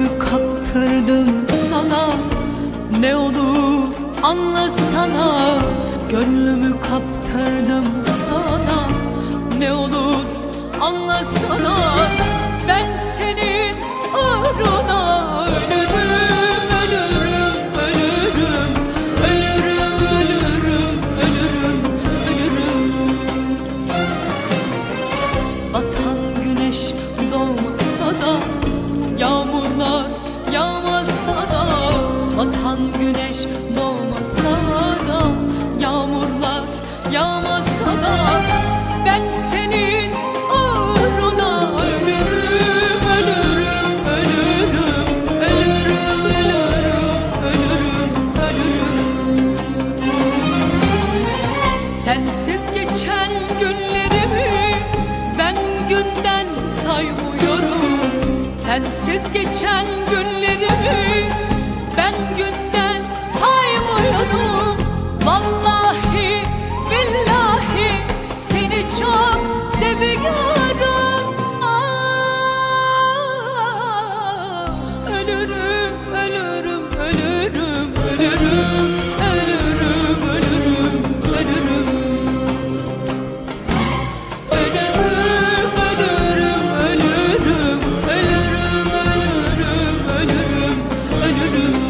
Gönlümü kaptırdım sana, ne olur anlasana. Gönlümü kaptırdım sana, ne olur anlasana. Ben senin uğruna ölürüm, ölürüm, ölürüm, ölürüm, ölürüm, ölürüm, ölürüm. Batan güneş doğmasa da, yağmurlar yağmasa da, batan güneş doğmasa da, yağmurlar yağmasa da, ben senin uğruna ölürüm, ölürüm, ölürüm, ölürüm, ölürüm, ölürüm, ölürüm. Sensiz geçen günlerimi ben günden saymıyorum. Sensiz geçen günlerimi ben günden saymıyorum. Vallahi billahi seni çok seviyorum. Ölürüm, ölürüm, ölürüm, ölürüm, ölürüm, ölürüm, ölürüm. Ölürüm, ölürüm, ölürüm, ölürüm, ölürüm, ölürüm, ölürüm.